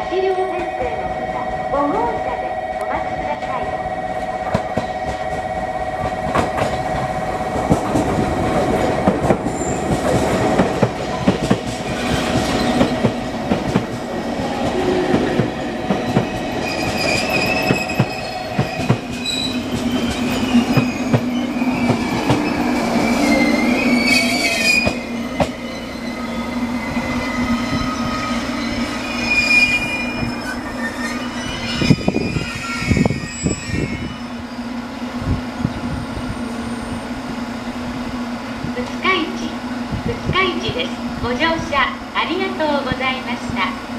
1両編成の方、5号車でお待ちください。二日市です。ご乗車ありがとうございました。